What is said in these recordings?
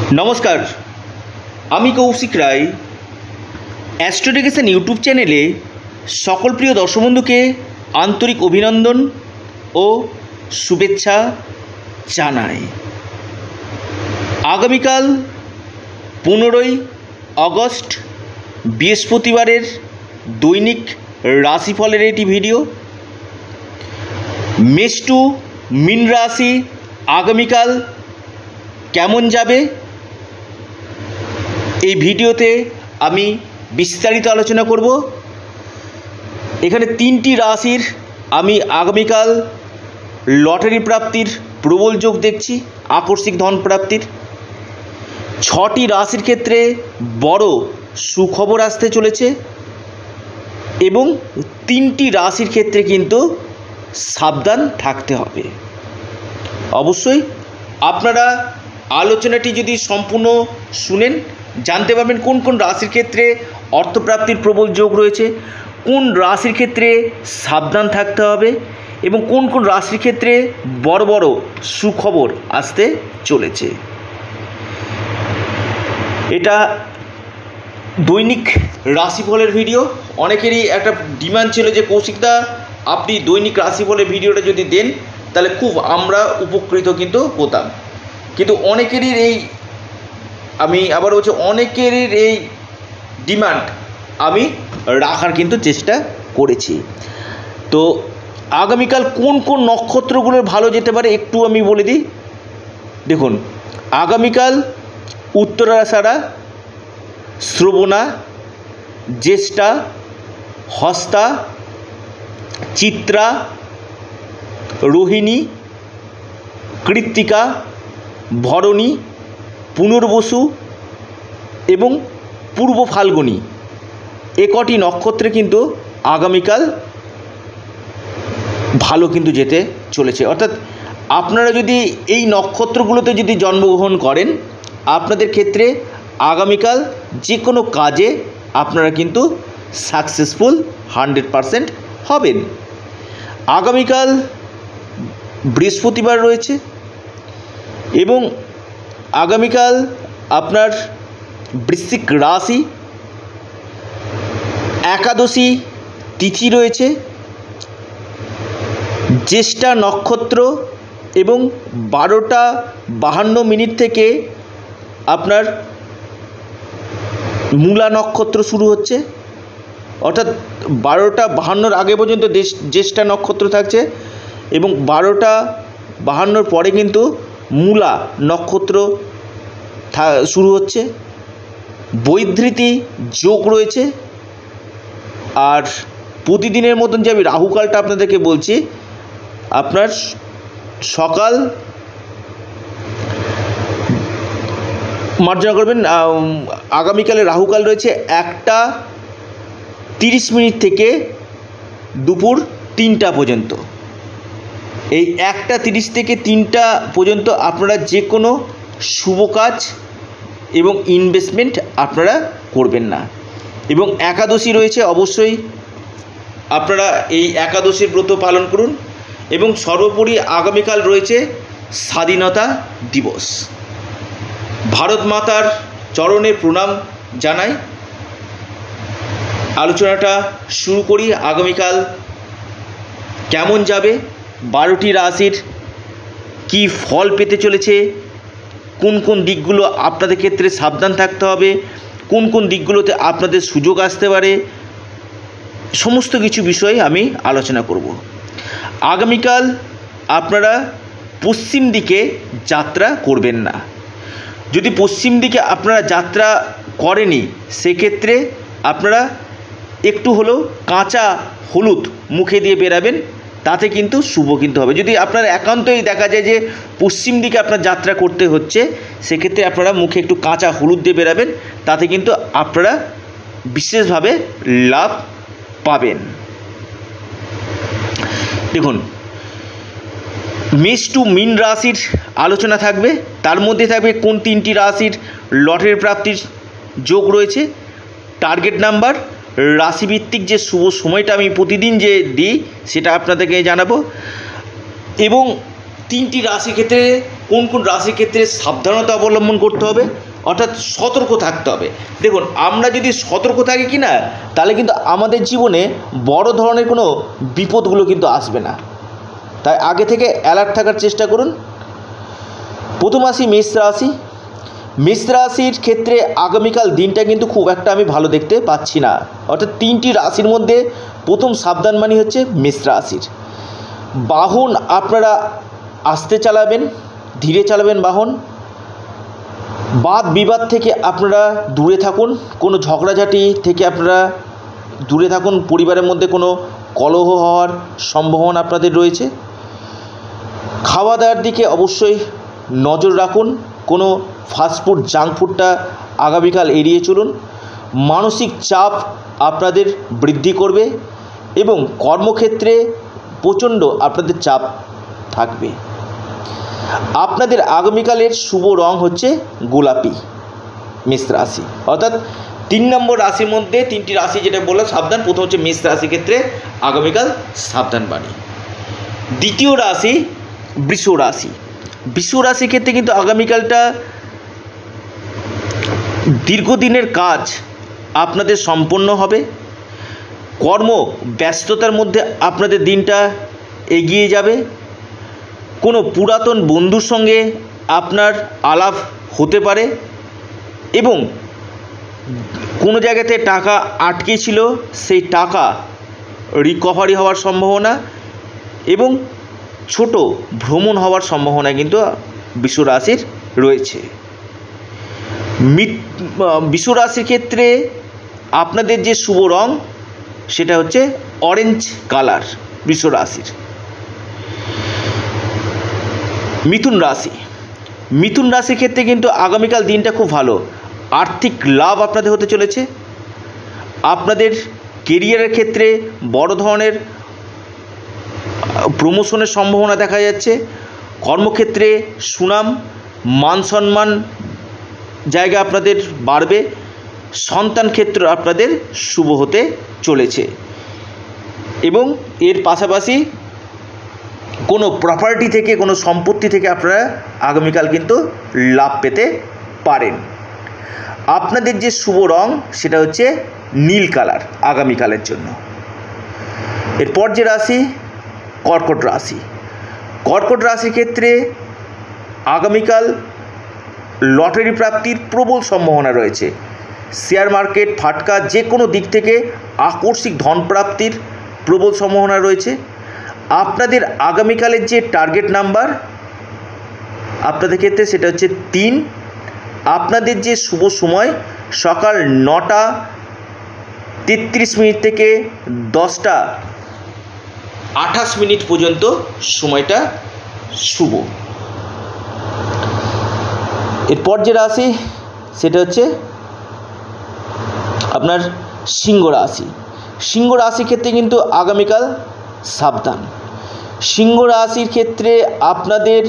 নমস্কার, আমি কৌশিক রায়। অ্যাস্ট্রোডিকেশন ইউটিউব চ্যানেলে সকল প্রিয় দর্শক বন্ধুকে আন্তরিক অভিনন্দন ও শুভেচ্ছা জানাই। আগামীকাল 15ই আগস্ট বৃহস্পতিবারের দৈনিক রাশিফলের এটি ভিডিও। মেষ টু মীন রাশি আগামীকাল কেমন যাবে এই ভিডিওতে আমি বিস্তারিত আলোচনা করব। এখানে 3টি রাশির আমি আগামীকাল লটারি প্রাপ্তির প্রবল যোগ দেখছি, আকস্মিক ধন প্রাপ্তির। 6টি রাশির ক্ষেত্রে বড় সুখবর আসতে চলেছে এবং 3টি রাশির ক্ষেত্রে কিন্তু সাবধান থাকতে হবে। অবশ্যই আপনারা আলোচনাটি যদি সম্পূর্ণ শুনেন জানতে পারবেন কোন কোন রাশির ক্ষেত্রে অর্থপ্রাপ্তির প্রবল যোগ রয়েছে, কোন রাশির ক্ষেত্রে সাবধান থাকতে হবে এবং কোন কোন রাশির ক্ষেত্রে বড় বড় সুখবর আসতে চলেছে। এটা দৈনিক রাশিফলের ভিডিও। অনেকেরই একটা ডিমান্ড ছিল যে কৌশিকদা আপনি দৈনিক রাশিফলের ভিডিওটা যদি দেন তাহলে খুব আমরা উপকৃত কিন্তু হতাম। কিন্তু অনেকেরই এই আমি আবার বলছি অনেকেরই এই ডিমান্ড আমি রাখার কিন্তু চেষ্টা করেছি। তো আগামীকাল কোন কোন নক্ষত্রগুলোর ভালো যেতে পারে একটু আমি বলে দিই। দেখুন, আগামীকাল উত্তরাষাঢ়া, শ্রবণা, জ্যেষ্ঠা, হস্তা, চিত্রা, রোহিণী, কৃত্তিকা, ভরণী, পুনর্বসু এবং পূর্ব ফাল্গুনী কটি নক্ষত্রে কিন্তু আগামীকাল ভালো কিন্তু যেতে চলেছে। অর্থাৎ আপনারা যদি এই নক্ষত্রগুলোতে যদি জন্মগ্রহণ করেন আপনাদের ক্ষেত্রে আগামীকাল যে কোনো কাজে আপনারা কিন্তু সাকসেসফুল 100% হবেন। আগামীকাল বৃহস্পতিবার রয়েছে এবং আগামীকাল আপনার বৃশ্চিক রাশি, একাদশী তিথি রয়েছে, জ্যেষ্ঠা নক্ষত্র এবং 12টা 52 মিনিট থেকে আপনার মূলা নক্ষত্র শুরু হচ্ছে। অর্থাৎ 12টা 52 আগে পর্যন্ত জ্যেষ্ঠা নক্ষত্র থাকছে এবং 12টা 52 পরে কিন্তু মূলা নক্ষত্র শুরু হচ্ছে। বৈধৃতি যোগ রয়েছে। আর প্রতিদিনের মতন যে আমি রাহুকালটা আপনাদেরকে বলছি, আপনার সকাল মার্জনা করবেন। আগামীকালে রাহুকাল রয়েছে 1টা 30 মিনিট থেকে দুপুর 3টা পর্যন্ত। এই 1টা 30 থেকে 3টা পর্যন্ত আপনারা যে কোনো শুভ কাজ এবং ইনভেস্টমেন্ট আপনারা করবেন না। এবং একাদশী রয়েছে, অবশ্যই আপনারা এই একাদশীর ব্রত পালন করুন। এবং সর্বোপরি আগামীকাল রয়েছে স্বাধীনতা দিবস। ভারত মাতার চরণে প্রণাম জানাই। আলোচনাটা শুরু করি। আগামীকাল কেমন যাবে, 12টি রাশির কি ফল পেতে চলেছে, কোন কোন দিকগুলো আপনাদের ক্ষেত্রে সাবধান থাকতে হবে, কোন কোন দিকগুলোতে আপনাদের সুযোগ আসতে পারে, সমস্ত কিছু বিষয়ে আমি আলোচনা করব। আগামীকাল আপনারা পশ্চিম দিকে যাত্রা করবেন না। যদি পশ্চিম দিকে আপনারা যাত্রা করেনি সেক্ষেত্রে আপনারা একটু হলেও কাঁচা হলুদ মুখে দিয়ে বেরাবেন, তাতে কিন্তু শুভ কিন্তু হবে। যদি আপনার একান্তই দেখা যায় যে পশ্চিম দিকে আপনার যাত্রা করতে হচ্ছে সেক্ষেত্রে আপনারা মুখে একটু কাঁচা হলুদ দিয়ে বেরাবেন, তাতে কিন্তু আপনারা বিশেষভাবে লাভ পাবেন। দেখুন, মেষ টু মীন রাশির আলোচনা থাকবে। তার মধ্যে থাকবে কোন 3টি রাশির লটারি প্রাপ্তির যোগ রয়েছে, টার্গেট নাম্বার, রাশিভিত্তিক যে শুভ সময়টা আমি প্রতিদিন যে দিই সেটা আপনাদেরকে জানাবো এবং 3টি রাশির ক্ষেত্রে কোন কোন রাশির ক্ষেত্রে সাবধানতা অবলম্বন করতে হবে, অর্থাৎ সতর্ক থাকতে হবে। দেখুন, আমরা যদি সতর্ক থাকি কি না, তাহলে কিন্তু আমাদের জীবনে বড় ধরনের কোনো বিপদগুলো কিন্তু আসবে না। তাই আগে থেকে অ্যালার্ট থাকার চেষ্টা করুন। প্রথম আসি মেষ রাশি। মেষ রাশির ক্ষেত্রে আগামীকাল দিনটা কিন্তু খুব একটা আমি ভালো দেখতে পাচ্ছি না। অর্থাৎ 3টি রাশির মধ্যে প্রথম সাবধান মানি হচ্ছে মেষ রাশির। বাহন আপনারা আস্তে চালাবেন, ধীরে চালাবেন বাহন। বাদ বিবাদ থেকে আপনারা দূরে থাকুন, কোনো ঝগড়াঝাটি থেকে আপনারা দূরে থাকুন। পরিবারের মধ্যে কোনো কলহ হওয়ার সম্ভাবনা আপনাদের রয়েছে। খাওয়া দাওয়ার দিকে অবশ্যই নজর রাখুন, কোনো ফাস্টফুড জাঙ্ক ফুডটা আগামীকাল এড়িয়ে চলুন। মানসিক চাপ আপনাদের বৃদ্ধি করবে এবং কর্মক্ষেত্রে প্রচণ্ড আপনাদের চাপ থাকবে। আপনাদের আগামীকালের শুভ রং হচ্ছে গোলাপি মেষ রাশি। অর্থাৎ 3 নম্বর রাশির মধ্যে 3টি রাশি যেটা বললাম সাবধান, প্রথম হচ্ছে মেষ রাশির ক্ষেত্রে আগামীকাল সাবধান বাণী। দ্বিতীয় রাশি বৃষ রাশি। বৃষ রাশির ক্ষেত্রে কিন্তু আগামীকালটা দীর্ঘদিনের কাজ আপনাদের সম্পন্ন হবে। কর্ম ব্যস্ততার মধ্যে আপনাদের দিনটা এগিয়ে যাবে। কোনো পুরাতন বন্ধুর সঙ্গে আপনার আলাপ হতে পারে এবং কোনো জায়গাতে টাকা আটকে ছিল সেই টাকা রিকভারি হওয়ার সম্ভাবনা এবং ছোট ভ্রমণ হওয়ার সম্ভাবনা কিন্তু বৃষ রাশির রয়েছে। বৃষ রাশির ক্ষেত্রে আপনাদের যে শুভ রং সেটা হচ্ছে অরেঞ্জ কালার বৃষ রাশির। মিথুন রাশি। মিথুন রাশির ক্ষেত্রে কিন্তু আগামীকাল দিনটা খুব ভালো। আর্থিক লাভ আপনাদের হতে চলেছে। আপনাদের কেরিয়ারের ক্ষেত্রে বড় ধরনের প্রমোশনের সম্ভাবনা দেখা যাচ্ছে। কর্মক্ষেত্রে সুনাম মান সম্মান জায়গা আপনাদের বাড়বে। সন্তান ক্ষেত্র আপনাদের শুভ হতে চলেছে এবং এর পাশাপাশি কোনো প্রপার্টি থেকে, কোনো সম্পত্তি থেকে আপনারা আগামীকাল কিন্তু লাভ পেতে পারেন। আপনাদের যে শুভ রং সেটা হচ্ছে নীল কালার আগামীকালের জন্য। এরপর যে রাশি কর্কট রাশি। কর্কট রাশির ক্ষেত্রে আগামীকাল লটারি প্রাপ্তির প্রবল সম্ভাবনা রয়েছে। শেয়ার মার্কেট ফাটকা যে কোনো দিক থেকে আকস্মিক ধন প্রাপ্তির প্রবল সম্ভাবনা রয়েছে। আপনাদের আগামীকালের যে টার্গেট নাম্বার আপনাদের ক্ষেত্রে সেটা হচ্ছে 3। আপনাদের যে শুভ সময় সকাল 9টা 33 মিনিট থেকে 10টা 28 মিনিট পর্যন্ত সময়টা শুভ। এরপর যে রাশি সেটা হচ্ছে আপনার সিংহ রাশি। সিংহ রাশির ক্ষেত্রে কিন্তু আগামীকাল সাবধান। সিংহ রাশির ক্ষেত্রে আপনাদের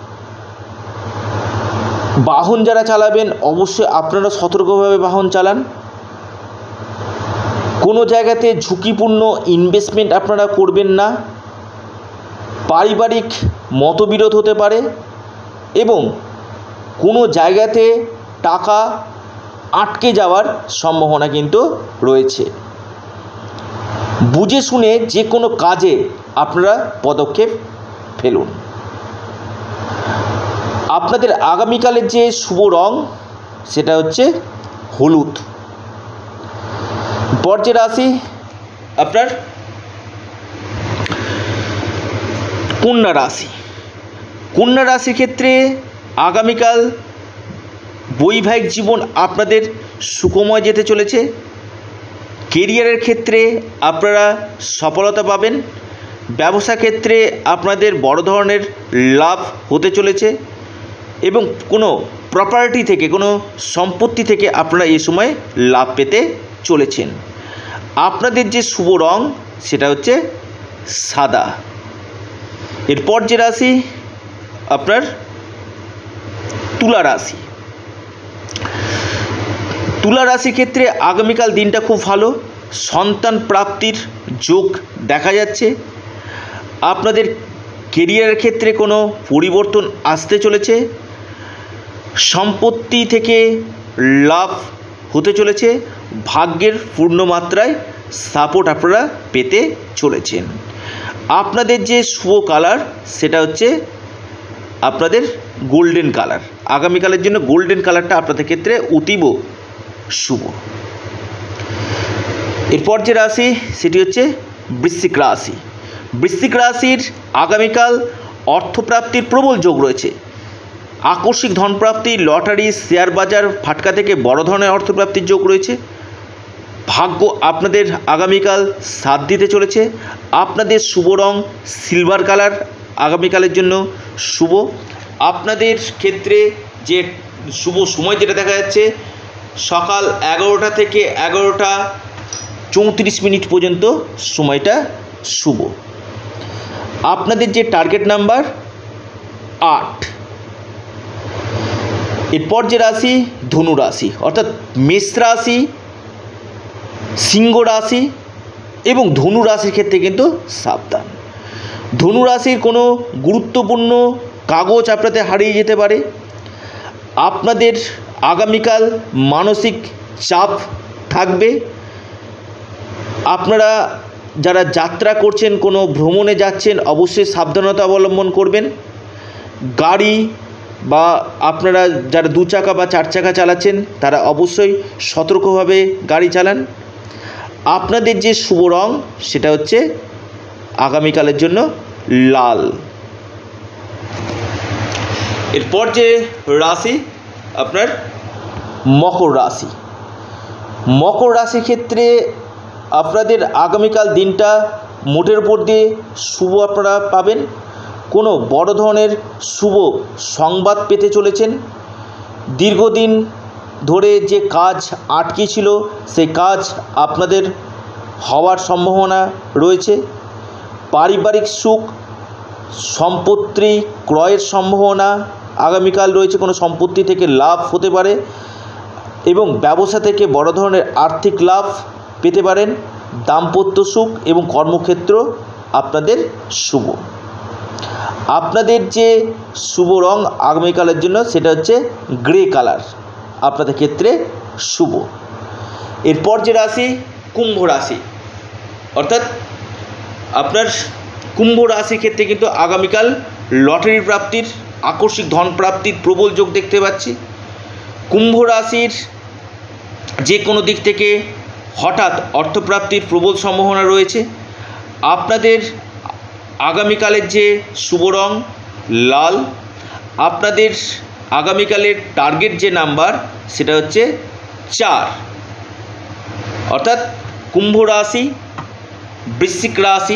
বাহন যারা চালাবেন অবশ্যই আপনারা সতর্কভাবে বাহন চালান। কোনো জায়গাতে ঝুঁকিপূর্ণ ইনভেস্টমেন্ট আপনারা করবেন না। পারিবারিক মতবিরোধ হতে পারে এবং কোনো জায়গাতে টাকা আটকে যাওয়ার সম্ভাবনা কিন্তু রয়েছে। বুঝে শুনে যে কোনো কাজে আপনারা পদক্ষেপ ফেলুন। আপনাদের আগামীকালের যে শুভ রং সেটা হচ্ছে হলুদ। পর যে রাশি আপনার কন্যা রাশি। কন্যা রাশির ক্ষেত্রে আগামীকাল বৈবাহিক জীবন আপনাদের সুখময় যেতে চলেছে। কেরিয়ারের ক্ষেত্রে আপনারা সফলতা পাবেন। ব্যবসা ক্ষেত্রে আপনাদের বড় ধরনের লাভ হতে চলেছে এবং কোনো প্রপার্টি থেকে, কোনো সম্পত্তি থেকে আপনারা এই সময় লাভ পেতে চলেছেন। আপনাদের যে শুভ রং সেটা হচ্ছে সাদা। এরপর যে রাশি আপনার তুলা রাশি। তুলা রাশির ক্ষেত্রে আগামীকাল দিনটা খুব ভালো। সন্তান প্রাপ্তির যোগ দেখা যাচ্ছে। আপনাদের কেরিয়ারের ক্ষেত্রে কোনো পরিবর্তন আসতে চলেছে, সম্পত্তি থেকে লাভ হতে চলেছে, ভাগ্যের পূর্ণ মাত্রায় সাপোর্ট আপনারা পেতে চলেছেন। আপনাদের যে শুভ কালার সেটা হচ্ছে আপনাদের গোল্ডেন কালার। আগামীকালের জন্য গোল্ডেন কালারটা আপনাদের ক্ষেত্রে অতীব শুভ। এরপর যে রাশি সেটি হচ্ছে বৃশ্চিক রাশি। বৃশ্চিক রাশির আগামীকাল অর্থপ্রাপ্তির প্রবল যোগ রয়েছে। আকস্মিক ধনপ্রাপ্তি, লটারি, শেয়ার বাজার, ফাটকা থেকে বড় ধরনের অর্থপ্রাপ্তির যোগ রয়েছে। ভাগ্য আপনাদের আগামীকাল সাথ দিতে চলেছে। আপনাদের শুভ রং সিলভার কালার, আগামীকালের জন্য শুভ। আপনাদের ক্ষেত্রে যে শুভ সময় যেটা দেখা যাচ্ছে সকাল 11টা থেকে 11টা 34 মিনিট পর্যন্ত সময়টা শুভ। আপনাদের যে টার্গেট নাম্বার 8। এরপর যে রাশি ধনু রাশি, অর্থাৎ মেষ রাশি, সিংহ রাশি এবং ধনু রাশির ক্ষেত্রে কিন্তু সাবধান। ধনু রাশির কোনো গুরুত্বপূর্ণ কাগজ আপনাদের হারিয়ে যেতে পারে। আপনাদের আগামীকাল মানসিক চাপ থাকবে। আপনারা যারা যাত্রা করছেন, কোনো ভ্রমণে যাচ্ছেন, অবশ্যই সাবধানতা অবলম্বন করবেন। গাড়ি বা আপনারা যারা 2 চাকা বা 4 চাকা চালাচ্ছেন তারা অবশ্যই সতর্কভাবে গাড়ি চালান। আপনাদের যে শুভ রং সেটা হচ্ছে আগামীকালের জন্য লাল। এরপর যে রাশি আপনার মকর রাশি। মকর রাশির ক্ষেত্রে আপনাদের আগামীকাল দিনটা মোটের উপর দিয়ে শুভ আপনারা পাবেন। কোনো বড় ধরনের শুভ সংবাদ পেতে চলেছেন। দীর্ঘদিন ধরে যে কাজ আটকে ছিল সেই কাজ আপনাদের হওয়ার সম্ভাবনা রয়েছে। পারিবারিক সুখ, সম্পত্তি ক্রয়ের সম্ভাবনা আগামীকাল রয়েছে। কোনো সম্পত্তি থেকে লাভ হতে পারে এবং ব্যবসা থেকে বড় ধরনের আর্থিক লাভ পেতে পারেন। দাম্পত্য সুখ এবং কর্মক্ষেত্র আপনাদের শুভ। আপনাদের যে শুভ রং আগামীকালের জন্য সেটা হচ্ছে গ্রে কালার, আপনাদের ক্ষেত্রে শুভ। এরপর যে রাশি কুম্ভ রাশি, অর্থাৎ আপনার কুম্ভ রাশির ক্ষেত্রে কিন্তু আগামীকাল লটারি প্রাপ্তির, আকস্মিক ধন প্রাপ্তির প্রবল যোগ দেখতে পাচ্ছি। কুম্ভ রাশির যে কোনো দিক থেকে হঠাৎ অর্থপ্রাপ্তির প্রবল সম্ভাবনা রয়েছে। আপনাদের আগামীকালের যে শুভ রং লাল। আপনাদের আগামীকালের টার্গেট যে নাম্বার সেটা হচ্ছে 4। অর্থাৎ কুম্ভ রাশি, বৃশ্চিক রাশি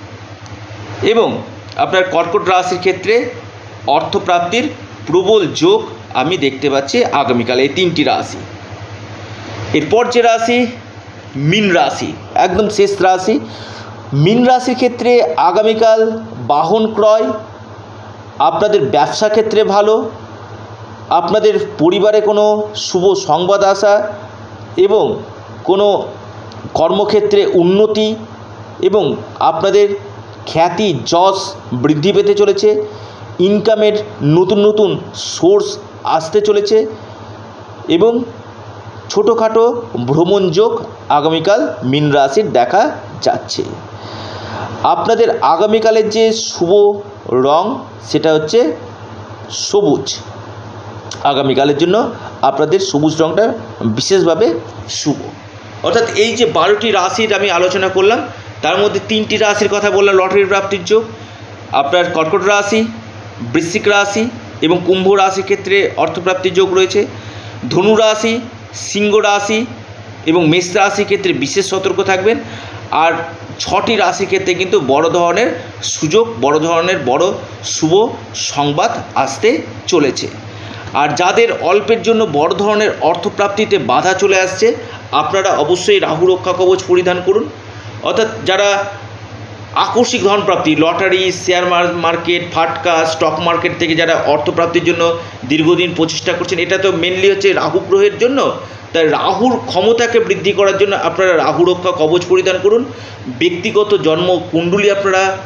এবং আপনার কর্কট রাশির ক্ষেত্রে অর্থপ্রাপ্তির প্রবল যোগ আমি দেখতে পাচ্ছি আগামীকাল এই 3টি রাশি। এরপর যে রাশি মীন রাশি, একদম শেষ রাশি। মীন রাশির ক্ষেত্রে আগামীকাল বাহন ক্রয়, আপনাদের ব্যবসা ক্ষেত্রে ভালো, আপনাদের পরিবারে কোনো শুভ সংবাদ আসা এবং কোনো কর্মক্ষেত্রে উন্নতি এবং আপনাদের খ্যাতি যশ বৃদ্ধি পেতে চলেছে। ইনকামের নতুন নতুন সোর্স আসতে চলেছে এবং ছোটোখাটো ভ্রমণ যোগ আগামীকাল মীন রাশির দেখা যাচ্ছে। আপনাদের আগামীকালের যে শুভ রং সেটা হচ্ছে সবুজ। আগামীকালের জন্য আপনাদের সবুজ রংটা বিশেষভাবে শুভ। অর্থাৎ এই যে 12টি রাশির আমি আলোচনা করলাম তার মধ্যে 3টি রাশির কথা বললাম লটারির প্রাপ্তির যোগ। আপনার কর্কট রাশি, বৃশ্চিক রাশি এবং কুম্ভ রাশির ক্ষেত্রে অর্থপ্রাপ্তির যোগ রয়েছে। ধনু রাশি, সিংহ রাশি এবং মেষ রাশির ক্ষেত্রে বিশেষ সতর্ক থাকবেন। আর 6টি রাশির ক্ষেত্রে কিন্তু বড় ধরনের সুযোগ, বড় ধরনের বড় শুভ সংবাদ আসতে চলেছে। আর যাদের অল্পের জন্য বড় ধরনের অর্থপ্রাপ্তিতে বাধা চলে আসছে আপনারা অবশ্যই রাহু রক্ষা কবচ পরিধান করুন। অর্থাৎ যারা আকস্মিক ধনপ্রাপ্তি, লটারি, শেয়ার মার্কেট, ফাটকা, স্টক মার্কেট থেকে যারা অর্থপ্রাপ্তির জন্য দীর্ঘদিন প্রচেষ্টা করছেন, এটা তো মেনলি হচ্ছে রাহু গ্রহের জন্য। তাই রাহুর ক্ষমতাকে বৃদ্ধি করার জন্য আপনারা রাহু রক্ষা কবচ পরিধান করুন। ব্যক্তিগত জন্ম কুণ্ডলী আপনারা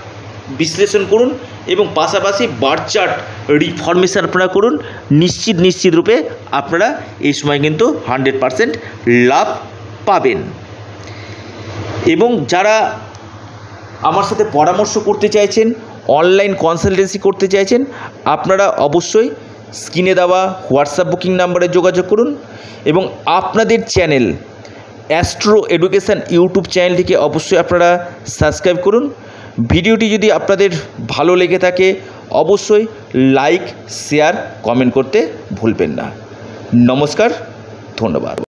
বিশ্লেষণ করুন এবং পাশাপাশি বার্থ চার্ট রিফরমেশন আপনারা করুন। নিশ্চিত রূপে আপনারা এই সময় কিন্তু 100% লাভ পাবেন। এবং যারা আমার সাথে পরামর্শ করতে চাইছেন, অনলাইন কনসালটেন্সি করতে চাইছেন, আপনারা অবশ্যই স্ক্রিনে দেওয়া হোয়াটসঅ্যাপ বুকিং নাম্বারে যোগাযোগ করুন এবং আপনাদের চ্যানেল অ্যাস্ট্রো এডুকেশান ইউটিউব চ্যানেলটিকে অবশ্যই আপনারা সাবস্ক্রাইব করুন। ভিডিওটি যদি আপনাদের ভালো লেগে থাকে অবশ্যই লাইক, শেয়ার, কমেন্ট করতে ভুলবেন না। নমস্কার, ধন্যবাদ।